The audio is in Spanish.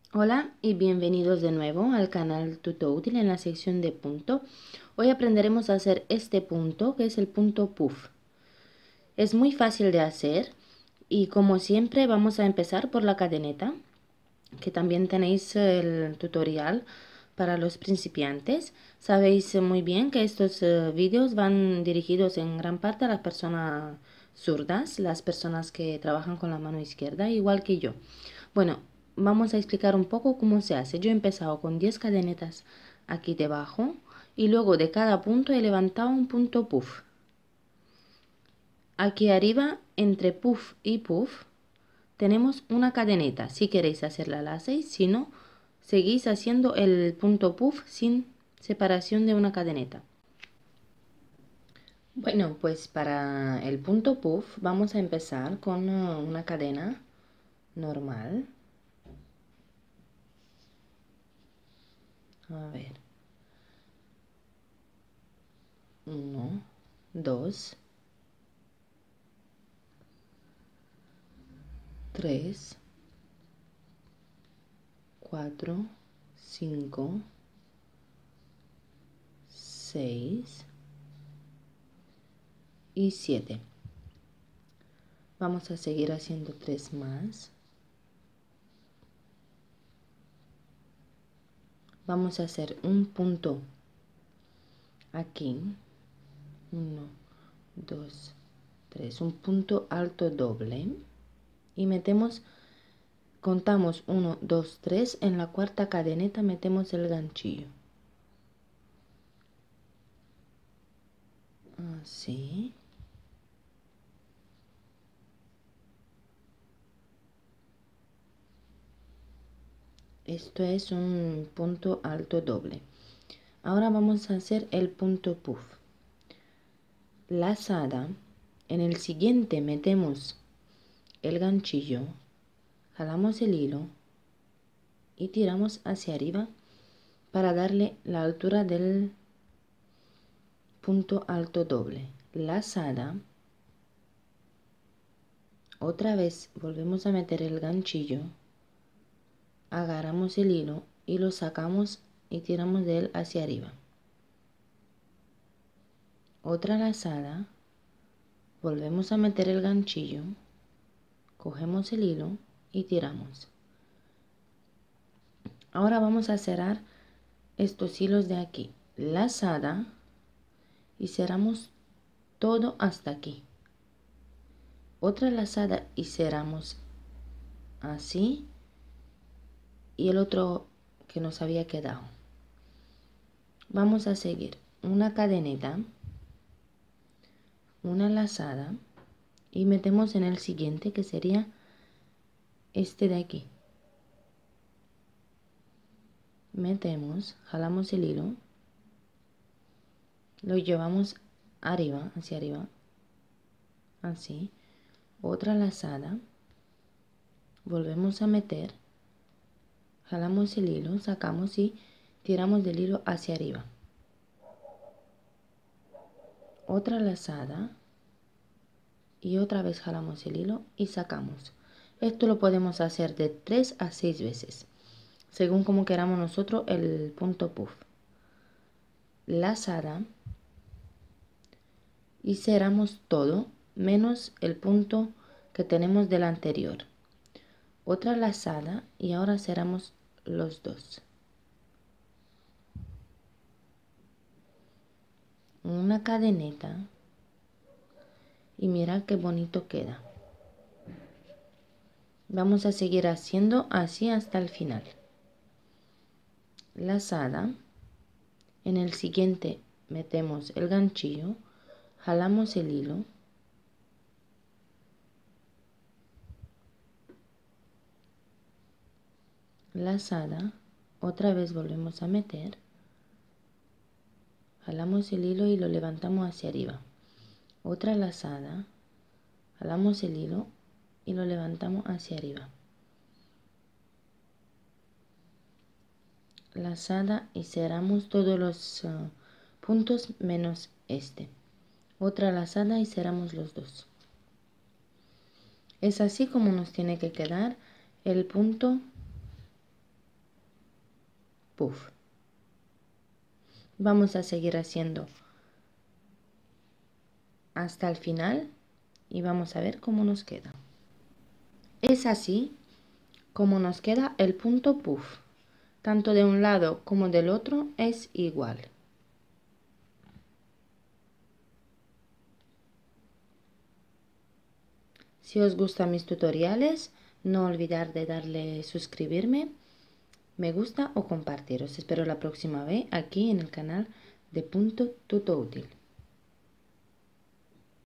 Hola y bienvenidos de nuevo al canal Tutoutil en la sección de punto. Hoy aprenderemos a hacer este punto que es el punto puff. Es muy fácil de hacer y como siempre vamos a empezar por la cadeneta, que también tenéis el tutorial para los principiantes. Sabéis muy bien que estos vídeos van dirigidos en gran parte a las personas zurdas, las personas que trabajan con la mano izquierda, igual que yo. Bueno, vamos a explicar un poco cómo se hace. Yo he empezado con 10 cadenetas aquí debajo y luego de cada punto he levantado un punto puff. Aquí arriba, entre puff y puff, tenemos una cadeneta. Si queréis hacerla, la hacéis. Si no, seguís haciendo el punto puff sin separación de una cadeneta. Bueno, pues para el punto puff vamos a empezar con una cadena normal. A ver. 1, 2, 3, 4, 5, 6 y 7. Vamos a seguir haciendo 3 más. Vamos a hacer un punto aquí. 1, 2, 3. Un punto alto doble. Y metemos, contamos 1, 2, 3. En la cuarta cadeneta metemos el ganchillo. Así. Esto es un punto alto doble. Ahora vamos a hacer el punto puff. Lazada. En el siguiente metemos el ganchillo, jalamos el hilo y tiramos hacia arriba para darle la altura del punto alto doble. Lazada. Otra vez volvemos a meter el ganchillo, agarramos el hilo y lo sacamos y tiramos de él hacia arriba. Otra lazada, volvemos a meter el ganchillo, cogemos el hilo y tiramos. Ahora vamos a cerrar estos hilos de aquí. Lazada y cerramos todo hasta aquí. Otra lazada y cerramos así y el otro que nos había quedado. Vamos a seguir una cadeneta, una lazada y metemos en el siguiente, que sería este de aquí. Metemos, jalamos el hilo, lo llevamos arriba, hacia arriba, así. Otra lazada, volvemos a meter, jalamos el hilo, sacamos y tiramos del hilo hacia arriba. Otra lazada y otra vez jalamos el hilo y sacamos. Esto lo podemos hacer de 3 a 6 veces, según como queramos nosotros el punto puff. Lazada y cerramos todo menos el punto que tenemos del anterior. Otra lazada y ahora cerramos los dos. Una cadeneta y mira qué bonito queda. Vamos a seguir haciendo así hasta el final. Lazada. En el siguiente metemos el ganchillo, jalamos el hilo, lazada, otra vez volvemos a meter, jalamos el hilo y lo levantamos hacia arriba. Otra lazada, jalamos el hilo y lo levantamos hacia arriba. Lazada y cerramos todos los puntos menos este. Otra lazada y cerramos los dos. Es así como nos tiene que quedar el punto puff. Vamos a seguir haciendo hasta el final y vamos a ver cómo nos queda. Es así como nos queda el punto puff. Tanto de un lado como del otro es igual. Si os gustan mis tutoriales, no olvidar de darle suscribirme, me gusta o compartir. Os espero la próxima vez aquí en el canal de Punto Tuto Útil.